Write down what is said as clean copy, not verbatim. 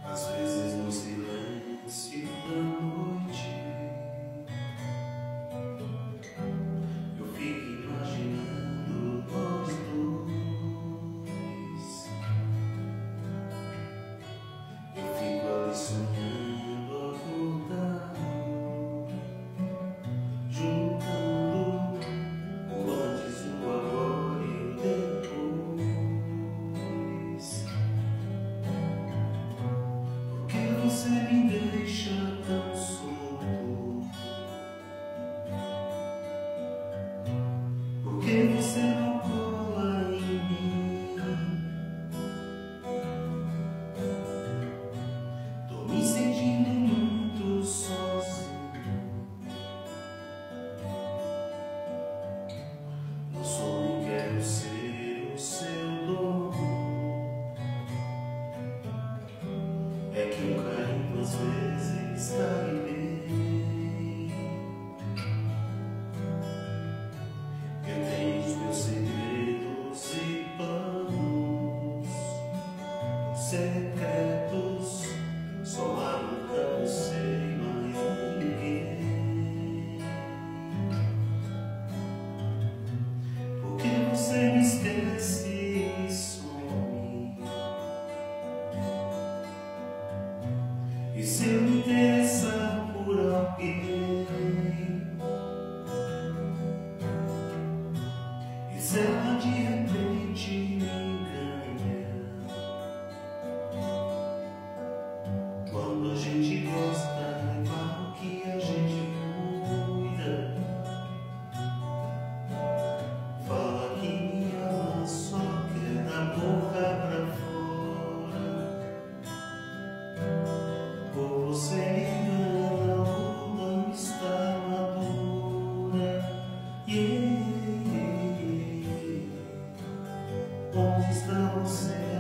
Às vezes no silêncio da noite eu fico imaginando nós dois. Eu fico ali sonhando, acordado, juntando o antes, o agora e o depois. Porque você me deixa tão solto? Porque você não cola em mim? Tô me sentindo muito sozinho. No sonho quero ser o seu dono. É que o carinho às vezes cai bem. Eu tenho os meus segredos e planos secretos, só lá nunca você e mais ninguém. Porque você me esquece e some. E se eu me interessar por alguém, e se ela de repente me ganha? Quando a gente gosta, é claro que a gente cuida. Fala que me ama, só quer da boca pra fora. Ou você me engana ou não está madura. Yeah. Onde está você?